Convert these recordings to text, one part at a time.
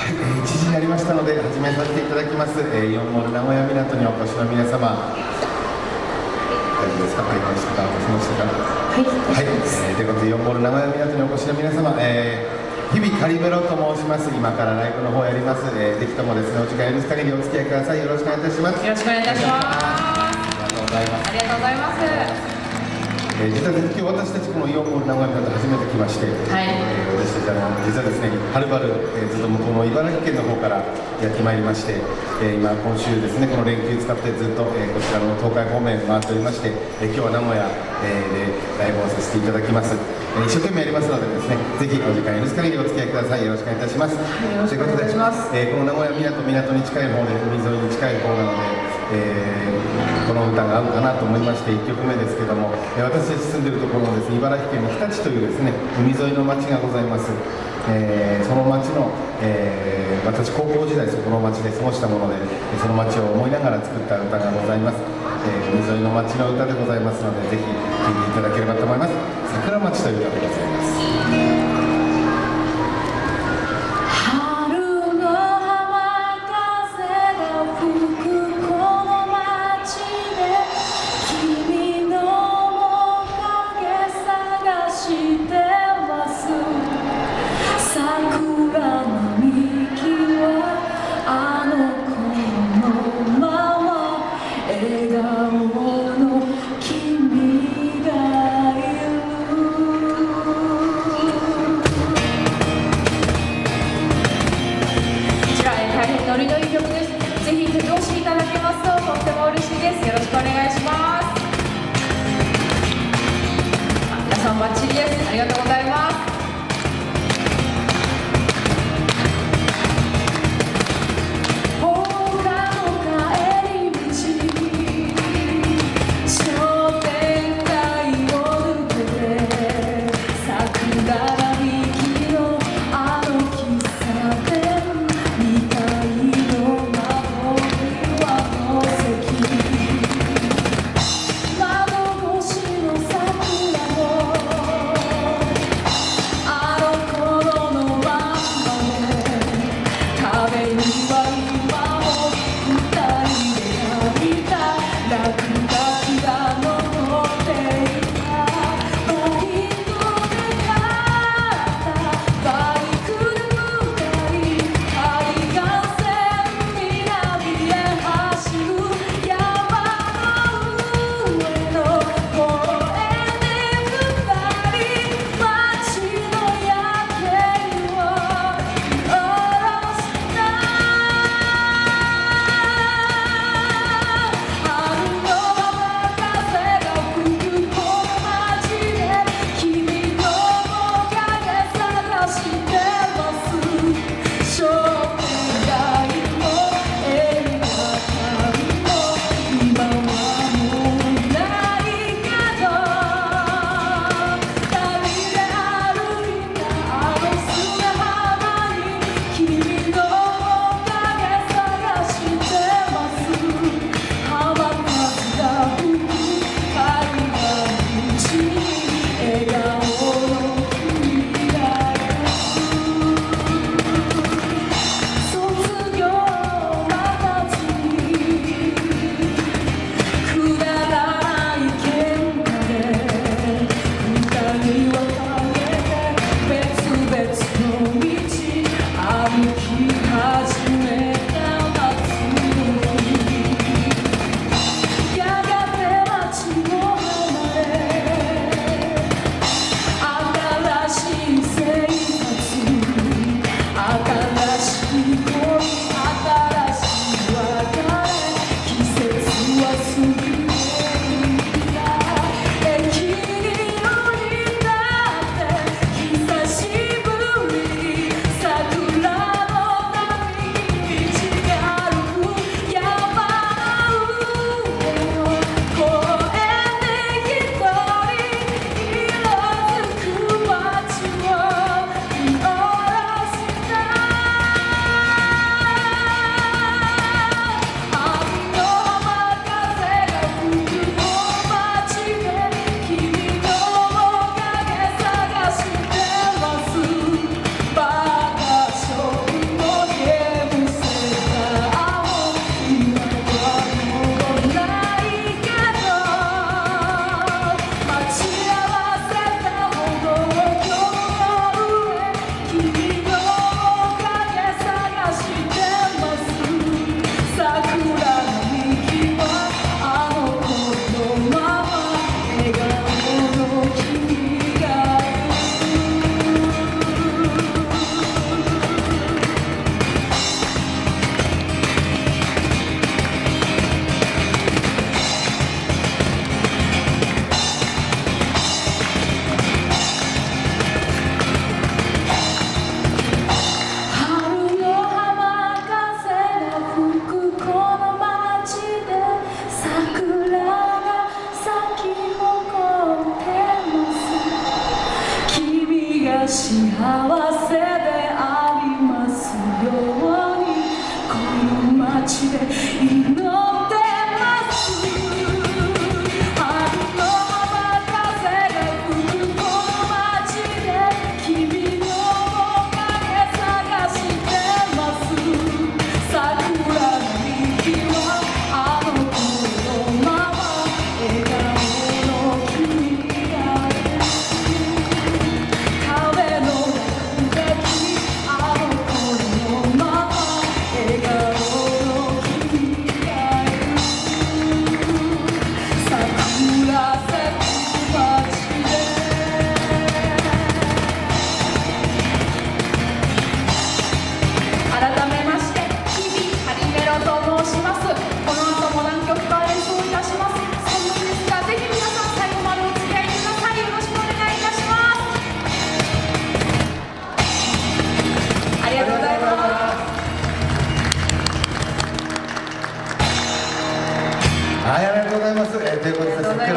1時になりましたので始めさせていただきます。イオンモール名古屋港にお越しの皆様、大丈夫ですか？はい、ましたか？おしましたか？はい、はい、ということでイオンモール名古屋港にお越しの皆様、日々カリベロと申します。今からライブの方やります。ぜひともですね、お時間許す限りお付き合いください。よろしくお願いいたします。 よろしくお願いいたします。 ありがとうございます。 ありがとうございます。 実はですね、今日私たちこのイオンモール名古屋港初めて来まして、 はい、 私たち実はですね、はるばる、ずっと向こうの茨城県の方からやってまいりまして、今週ですね、この連休使ってずっと、こちらの東海方面回っておりまして、今日は名古屋、でライブをさせていただきます。一生懸命やりますのでですね、ぜひお時間許す限りお付き合いください。よろしくお願いいたします。 よろしくお願いいたします。 この名古屋港に近い方で、海沿いに近い方なので、この歌が合うかなと思いまして1曲目ですけども、私たち住んでいるところのですね、茨城県の日立というですね、海沿いの町がございます。その町の、私高校時代そこの町で過ごしたもので、その町を思いながら作った歌がございます。海沿いの町の歌でございますので、ぜひ聴いていただければと思います。桜町という歌でございます。 ノリのいい曲です。ぜひ手拍子いただけますととっても嬉しいです。よろしくお願いします。皆さんバッチリです。ありがとうございます。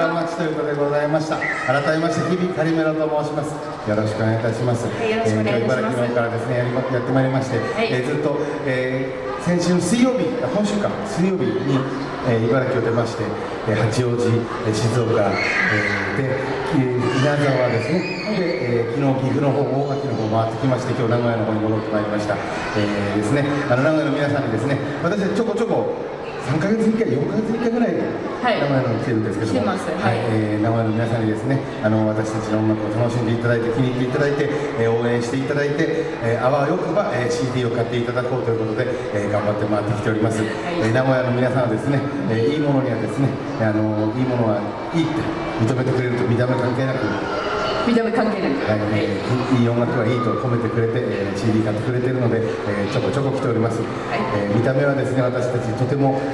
ラ町ということでございました。改めまして日々カリメロと申します。よろしくお願いいたします。 よろしくお願いいたします。 茨城の方からですねやってまいりまして、ずっと、先週の水曜日、今週か水曜日に、茨城を出まして、八王子、静岡、で稲沢ですね。で、昨日岐阜の方、大垣の方回ってきまして、今日名古屋の方に戻ってまいりました。ですね、名古屋の皆さんにですね、私はちょこちょこ3ヶ月に1回、4ヶ月に1回ぐらいで名古屋の来てるんですけども、名古屋の皆さんにですね、私たちの音楽を楽しんでいただいて、気に入っていただいて、応援していただいて、あわよくば、CD を買っていただこうということで、頑張って回ってきております。名古屋の皆さんはですね、いいものにはですね、いいものはいいって認めてくれると、見た目関係なく。 見た目関係なく、 いい音楽はいいと褒めてくれて、CD 買ってくれてるので、ちょこちょこ来ております。見た目はですね、私たちとても、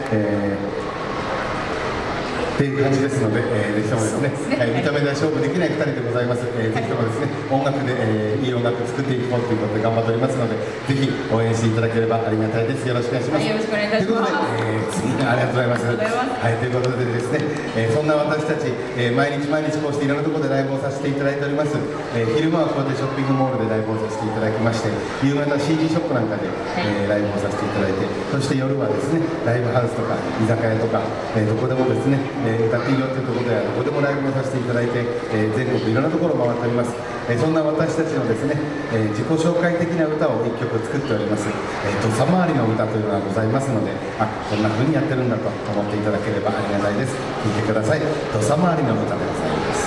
っていう感じですので、ぜひともですね、見た目で勝負できない2人でございます。ぜひともですね、音楽で、いい音楽作っていこうということで頑張っておりますので、ぜひ応援していただければありがたいです。よろしくお願いします。 よろしくお願いいたします。 ということで、次にありがとうございます。ということでですね、そんな私たち、毎日こうしていろんなところでライブをさせていただいております。昼間はこうやってショッピングモールでライブをさせていただきまして、夕方 CD ショップなんかで、ライブをさせていただいて、そして夜はですね、ライブハウスとか居酒屋とか、どこでもですね、歌っていいよというところでどこでもライブをさせていただいて、全国いろんなところを回っております。そんな私たちのですね、自己紹介的な歌を1曲作っております。土佐回りの歌というのがございますので、こんな風にやってるんだと思っていただければありがたいです。聴いてください。土佐回りの歌でございます。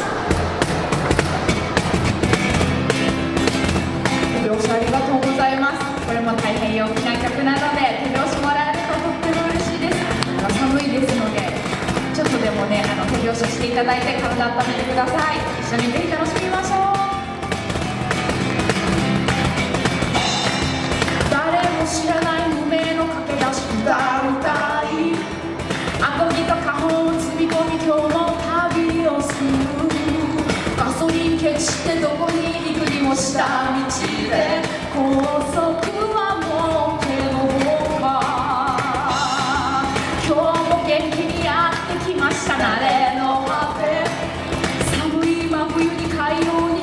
手拍子ありがとうございます。これも大変陽気な曲なので手拍子もらえるととっても嬉しいです。寒いですのでちょっとでもね手拍子していただいて体温めてください。一緒にぜひ楽しみましょう。誰も知らない無名の駆け出し歌みたい、アコギと花本を積み込み今日も旅をする、ガソリン消してどこに行くにも下道で高速はもう手の方が今日も元気にやってきました。慣れの果て寒い真冬に海洋に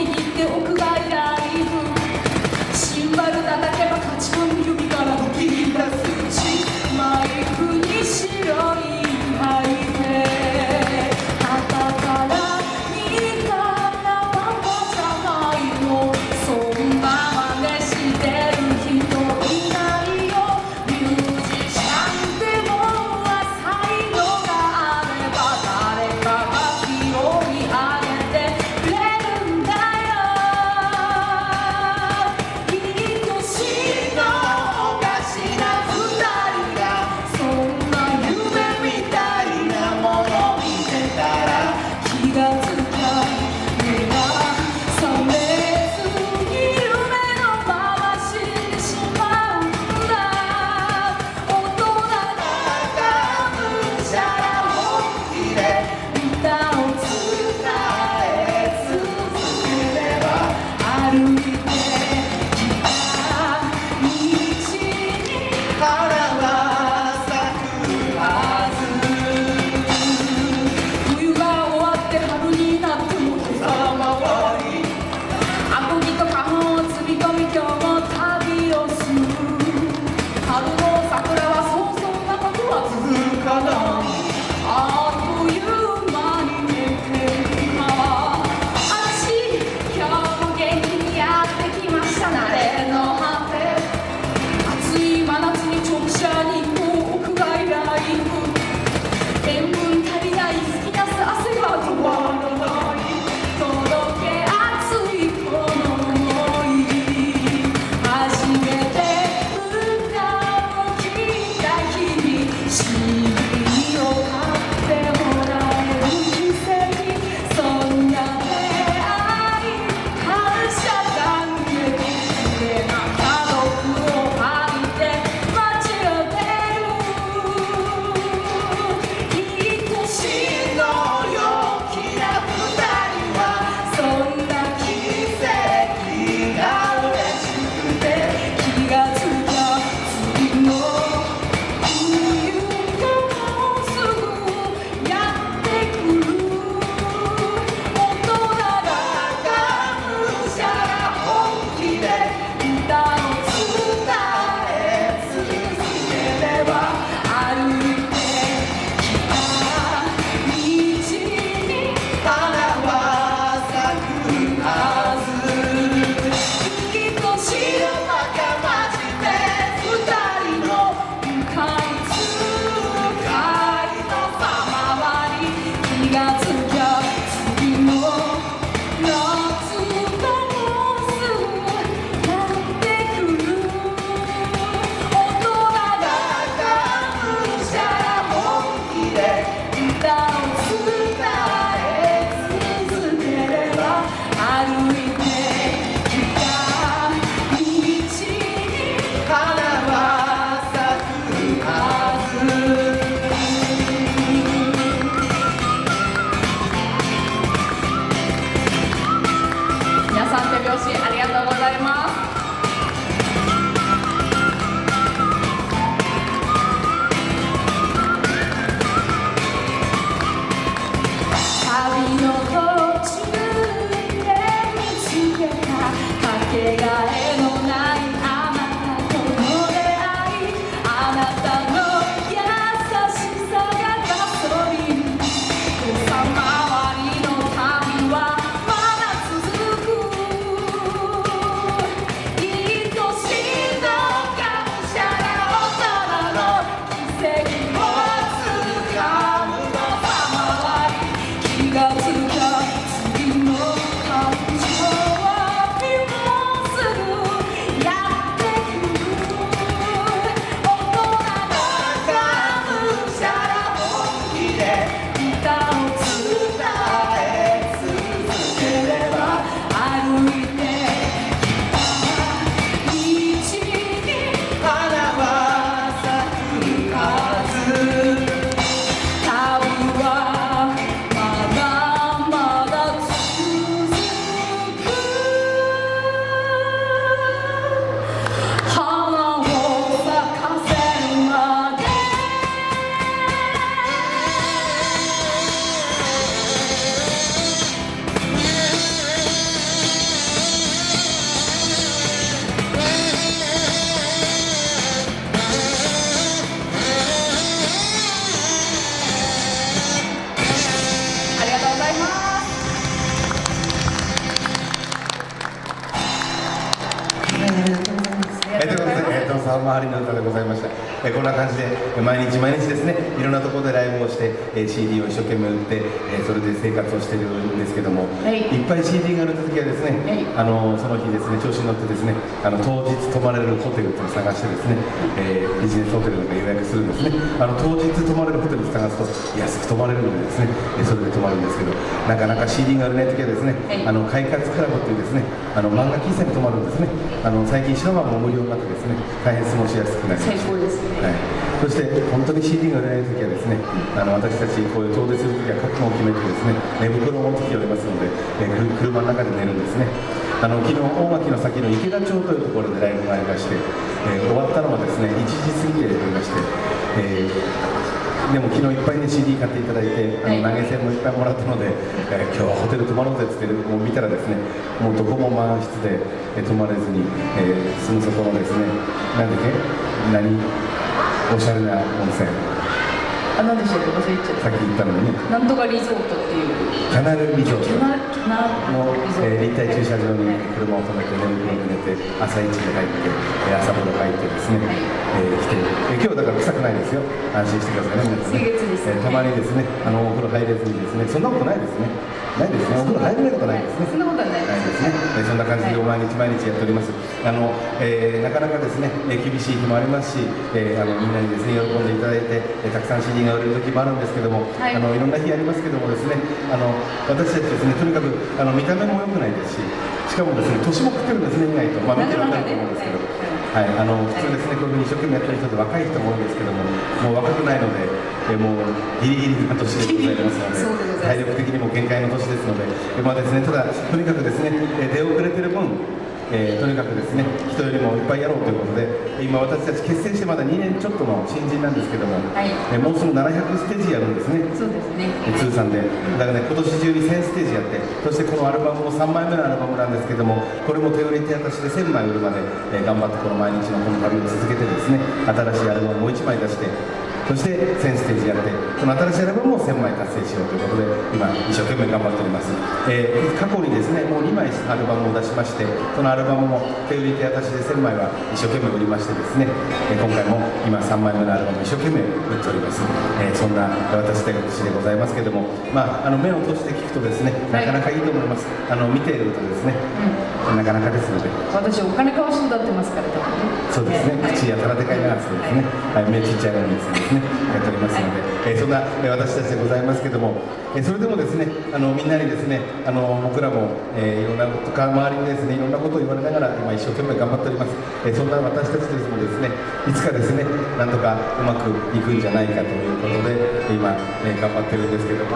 どさまわりの歌でございました。こんな感じで毎日毎日ですね、いろんなところでライブをして、CD を一生懸命売って、それで生活をしているんですけども、いっぱい CD が売れた時はですね、その日ですね、調子に乗ってですね、当日泊まれるホテルっていうのを探してですね、ビジネスホテルとか予約するんですね。当日泊まれるホテルを探すと安く泊まれるのでですね、それで泊まるんですけど、なかなか CD が売れない時はですね、快活クラブというですね、漫画喫茶に泊まるんですね。最近シャワーも無料になってですね、大変過ごしやすくなりました。 最高ですね。 はい、そして本当に CD が売れない時はですね、私たちこういう遠出する時は覚悟を決めてですね、寝袋を持ってきておりますので、車の中で寝るんですね。昨日大垣の先の池田町というところでライブがありまして、終わったのはですね1時過ぎでおりまして、でも昨日いっぱいね CD 買っていただいて、投げ銭もいっぱいもらったので、今日はホテル泊まろうぜって言ってもう見たらですね、もうどこも満室で、泊まれずに、すぐそこのですね、なんだっけ、おしゃれな温泉、 何でしたっけ、忘れちゃった。 さっき言ったのにね、 なんとかリゾートっていうキャナルリゾートの立体リゾート駐車場に車を止めて寝袋に寝て朝一で入って朝風呂入ってですね、来て、今日だから臭くないですよ、安心してくださいね、皆さんね。 清潔ですね。 たまにですね、お風呂入れずにですね、そんなことないですね、ないですね、お風呂入れないことないですね、 そんなことはないですね。そんな感じで毎日毎日やっております。なかなかですね、厳しい日もありますし、みんなにですね喜んでいただいて、たくさん CD が売れる時もあるんですけども、いろんな日ありますけどもですね、私たちですね、とにかく見た目も良くないですし、しかもですね年も食ってるんですね、意外と、見てらっしゃると思うんですけど、普通ですね、こういうふうに一生懸命やってる人で若い人も多いんですけども、もう若くないので、もうギリギリな年でございますので、体力的にも限界の年ですので、ですね、ただ、とにかくですね、出遅れてる分、とにかくですね、人よりもいっぱいやろうということで、今私たち結成してまだ2年ちょっとの新人なんですけども、もうすぐ700ステージやるんですね。 そうですね。 通算で。だからね、今年中に1000ステージやって、そしてこのアルバムも3枚目のアルバムなんですけども、これも手売り手渡しで1000枚売るまで、頑張ってこの毎日のこの旅を続けてですね、新しいアルバムをもう1枚出して、そして1000ステージやって、その新しいアルバムも1000枚達成しようということで、今、一生懸命頑張っております。過去にですね、もう2枚アルバムを出しまして、そのアルバムも手売り手渡しで1000枚は一生懸命売りましてですね、今回も今3枚目のアルバムを一生懸命売っております。そんな私でございますけども、目を閉じて聞くとですね、なかなかいいと思います。見ているとですね、なかなかですので。 私、お金かわして歌ってますから、多分ね。 そうですね、口やたらでかいなってですね、目ちっちゃいのにですね、やっておりますので、そんな私たちでございますけども、それでもですね、みんなにですね、僕らもいろんなことか、周りにですね、いろんなことを言われながら、今一生懸命頑張っております。そんな私たちですもですね、いつかですね、なんとかうまくいくんじゃないかということで、今、頑張ってるんですけども。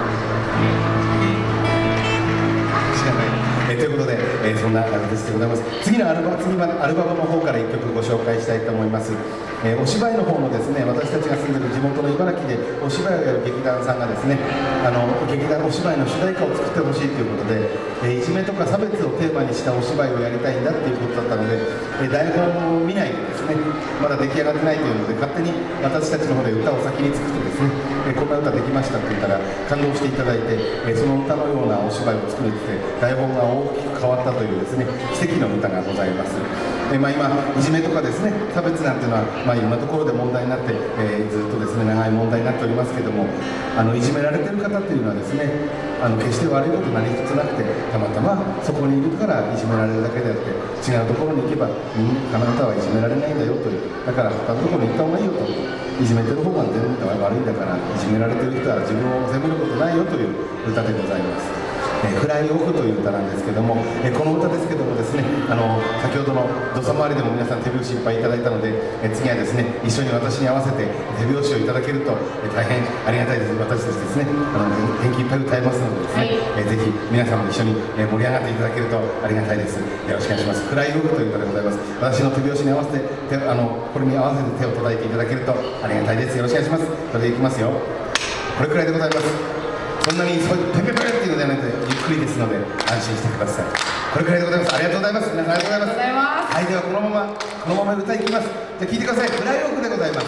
ということで、そんな私でございます。次のアルバムの方から1曲ご紹介したいと思います。お芝居の方のですね、私たちが住んでいる地元の茨城でお芝居をやる劇団さんがですね、劇団お芝居の主題歌を作ってほしいということで、いじめとか差別をテーマにしたお芝居をやりたいんだっていうことだったので、台本を見ないでですね、まだ出来上がってないというので、勝手に私たちの方で歌を先に作ってですね、こんな歌できましたって言ったら感動していただいて、その歌のようなお芝居を作れて台本が大きく変わったというですね、奇跡の歌がございます。今、いじめとかですね、差別なんていうのは、いろんなところで問題になって、ずっとですね、長い問題になっておりますけども、いじめられてる方っていうのはですね、決して悪いこと何一つなくて、たまたまそこにいるからいじめられるだけであって、違うところに行けば、あなたはいじめられないんだよという、だから他のところに行った方がいいよと、いじめてる方が全部悪いんだから、いじめられてる人は自分を責めることないよという歌でございます。フライオフという歌なんですけども、この歌ですけどもですね、先ほどの土佐回りでも皆さん手拍子いっぱいいただいたので、次はですね、一緒に私に合わせて手拍子をいただけると、大変ありがたいです。私たちですね、元気いっぱい歌いますのでですね、ぜひ皆さんも一緒に盛り上がっていただけるとありがたいです。よろしくお願いします。フライオフという歌でございます。私の手拍子に合わせてこれに合わせて手を叩いていただけるとありがたいです。よろしくお願いします。それでいきますよ。これくらいでございます。そんなにペペペペっていうのではなくてゆっくりですので安心してください。これくらいでございます。ありがとうございます。皆さんありがとうございます。はい、ではこのまま歌いきます。じゃあ聴いてください。フライオフでございます。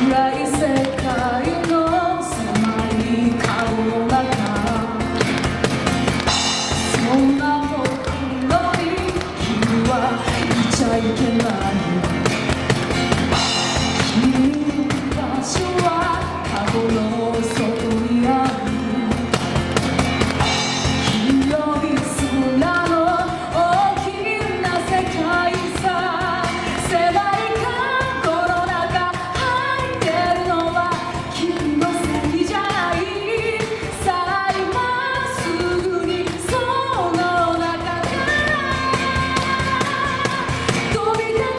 暗い世界の狭い顔の中、そんなところに君はいちゃいけない。君の場所はカゴの外にある。広い空の大きな世界さ、狭いカゴの中入ってるのは君のせいじゃない。さあ今すぐにその中から飛び出そう。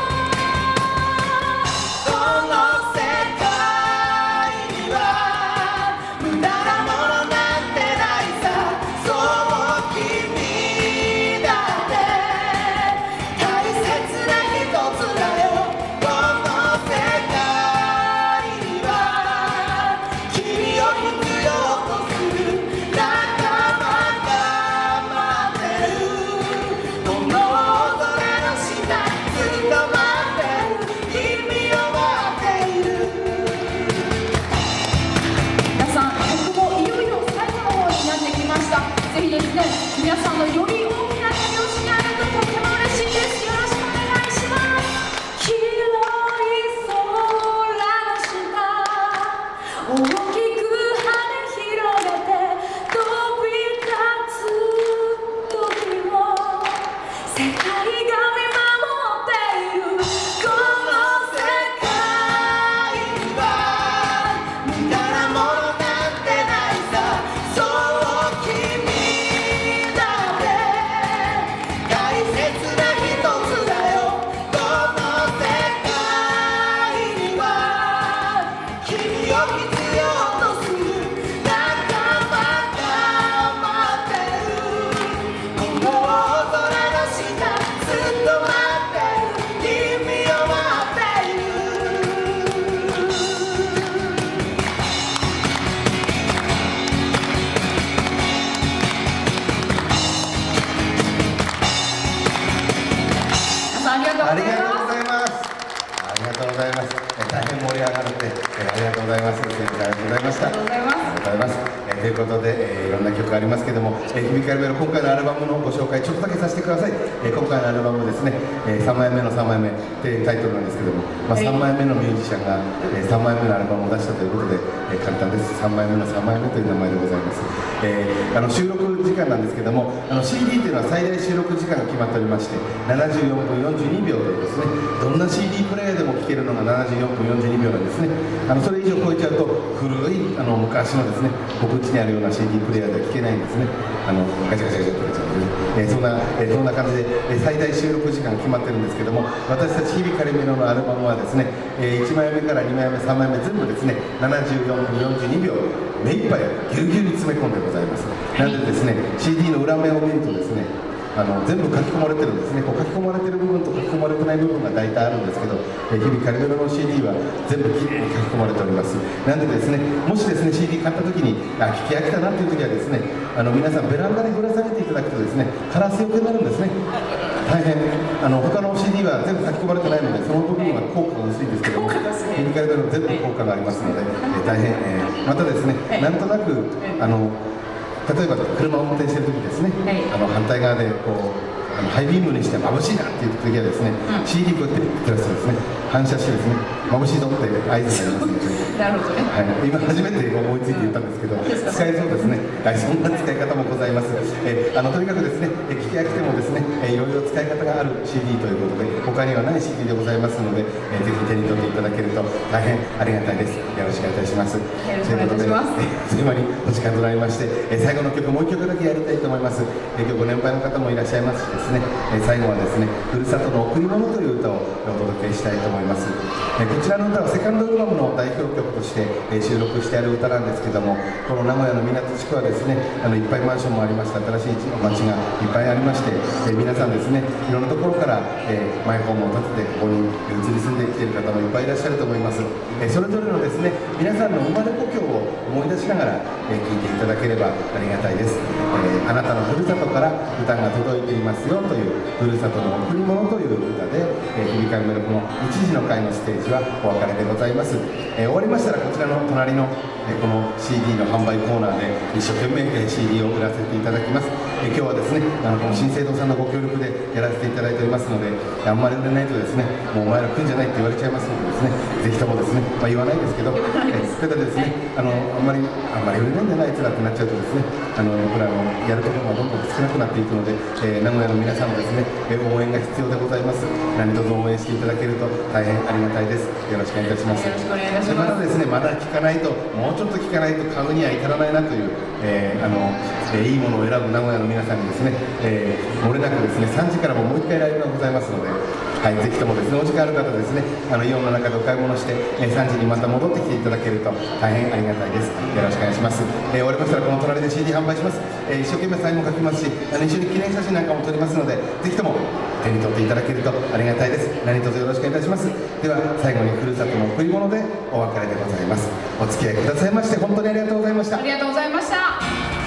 この世界には無駄なものなんてないさ。そう君だって大切な一つだよ。この世界には君を必要とする仲間が待ってる。この大空の下ずっと待ってる。君を待っている。皆さん、曲もいよいよ最後の方になってきました。ぜひですね、皆さんのより大きな手拍子にあるととても嬉しいです。よろしくお願いします。広い空の下、大きく羽広げて飛び立つ時を世界が見守っている。この世界には無駄なものなんてないさ。そう君だって大切な一つだよ。この世界には君を必要とする仲間が待ってる。この大空の下ずっと待ってる。君を待っている。皆さんありがとうございありがとうます。 ございます。ありがとうございます。大変盛り上がって、ありがとうございます。ありがとうございました。 ありがとうございます。 ありがとうございます。ということで、いろんな曲ありますけども、響かれる今回のアルバムのご紹介ちょっとだけさせてください。今回のアルバムですね、3枚目の3枚目ってタイトルなんですけども、3枚目のミュージシャンが、3枚目のアルバムを出したということで、簡単です。3枚目の3枚目という名前でございます。収録時間なんですけども、CD というのは最大収録時間が決まっておりまして、74分42秒というですね、どんな CD プレイヤーでも聴けるのが74分42秒なんですね。それ以上超えちゃうと古い昔のですね、僕家にあるような CD プレイヤーでは聴けないんですね。ガチャガチャガチャとかちゃうんで、そんな感じで、最大収録時間決まってるんですけども、私たち響かれメロのアルバムはですね、1枚目から2枚目3枚目全部ですね、74分42秒目いっぱいぎゅうぎゅうに詰め込んでございます。なのでですね、 CD の裏面を見るとですね、全部書き込まれてるんですね。こう書き込まれてる部分と書き込まれてない部分が大体あるんですけど、日々カリメロの CD は全部きれいに書き込まれております。なのでですね、もしですね CD 買った時に聞き飽きたなっていう時はですね、皆さんベランダにぶら下げていただくとですね、カラスよけになるんですね。大変他の CD は全部書き込まれてないので、その部分は効果が薄いんですけども、日々カリメロ全部効果がありますので、大変、またですね、なんとなく例えば車を運転してる時ですね、反対側でこうハイビームにして眩しいなっていう時はですね、CD こうやって照らすとですね、反射してですね、眩しいぞって合図になりますので、 なるほどね。 はい、今初めて思いついて言ったんですけど、使えそうですね。そんな使い方もございます。とにかくですね、聞き飽きてもですね、いろいろ使い方がある CD ということで、他にはない CD でございますので、ぜひ手に取っていただけると大変ありがたいです。よろしくお願いいたします。 よろしくお願いいたします。 ということで、にお時間となりまして、最後の曲もう一曲だけやりたいと思います。今日ご年配の方もいらっしゃいますしですね、最後はですね、ふるさとの贈り物という歌をお届けしたいと思います。こちらの歌はセカンドアルバムの代表曲として収録してある歌なんですけども、この名古屋の港地区はですね、いっぱいマンションもありまして、新しい街がいっぱいありまして、皆さんですね、いろんなところからマイホームを建ててここに移り住んできている方もいっぱいいらっしゃると思います。それぞれのですね、皆さんの生まれ故郷を思い出しながら聴いていただければありがたいです。あなたのふるさとから歌が届いていますよ。 よというふるさとの贈り物という歌で、響かめのこの1時の会のステージはお別れでございます。終わりましたらこちらの隣の、この CD の販売コーナーで一生懸命、CD を売らせていただきます。今日はですねこの新生堂さんのご協力でやらせていただいておりますので、あんまり売れないとですねもうお前ら来るんじゃないって言われちゃいますのでですね、ぜひともですね、言わないですけど、それでですねあんまり売れないんじゃないつらってなっちゃうとですね僕らやることがどんどん少なくなっていくので、名古屋の皆さんもですね応援が必要でございます。何卒応援していただけると大変ありがたいです。よろしくお願いいたします。 よろしくお願いいたします。 またですねまだ聞かないと、もうちょっと聞かないと買うには至らないなという、いいものを選ぶ名古屋の皆さんにですね、漏れなくですね3時からももう1回ライブがございますので、はい、ぜひともですねお時間ある方ですねイオンの中でお買い物して、3時にまた戻ってきていただけると大変ありがたいです。よろしくお願いします。終わりましたらこの隣で CD 販売します。一生懸命サインも書きますし、一緒に記念写真なんかも撮りますので、ぜひとも手に取っていただけるとありがたいです。何卒よろしくお願いいたします。では最後にふるさとの贈り物でお別れでございます。お付き合いくださいまして本当にありがとうございました。 ありがとうございました。